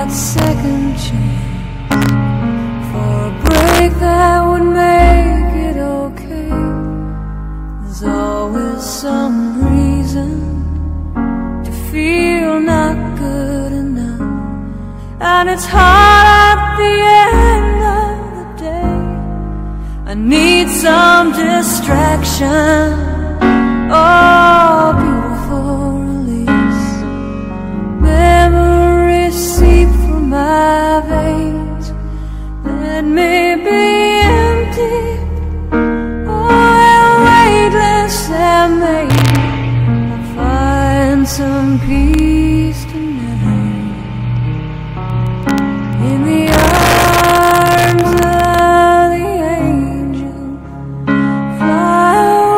that second chance for a break that would make it okay. There's always some reason to feel not good enough, and it's hard at the end of the day. I need some distraction, oh, beautiful release. Memories seep through my veins. Let me be empty, oh, and weightless, and maybe I'll find some peace tonight in the arms of the angel. Fly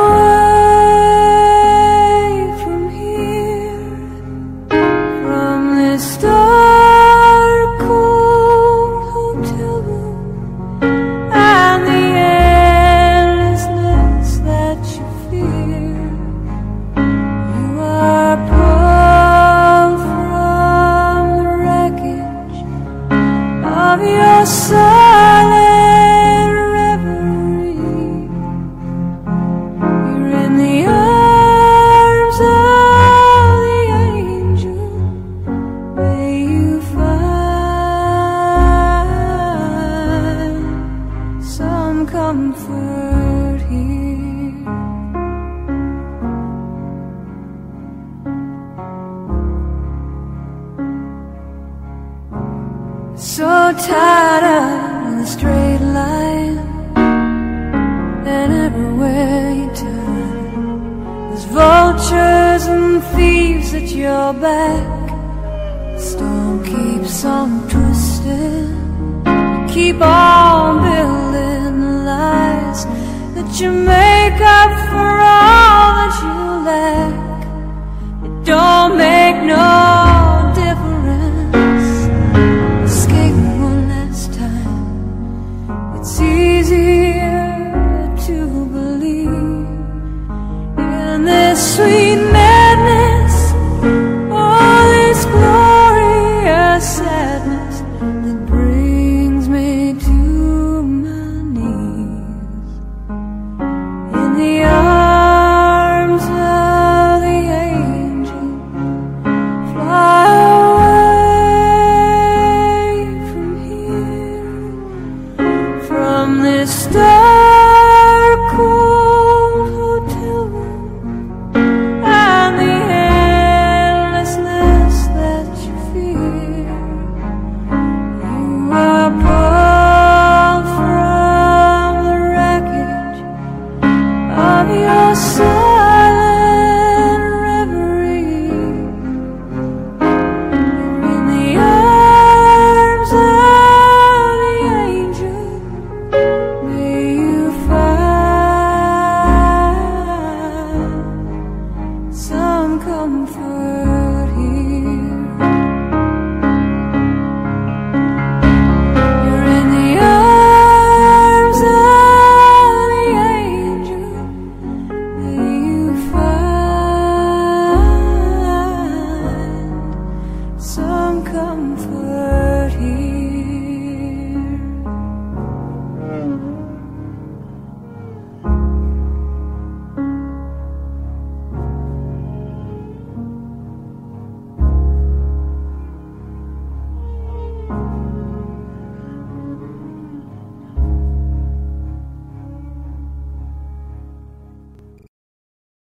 away from here, from this dark, cold hotel room, and the endlessness that you fear. You are pulled from the wreckage of your silent reverie. You're in the arms of the angel. May you find some comfort here. So tired of the straight line, and everywhere you turn, there's vultures and thieves at your back. The storm keeps on twisting. You keep on building the lies that you make.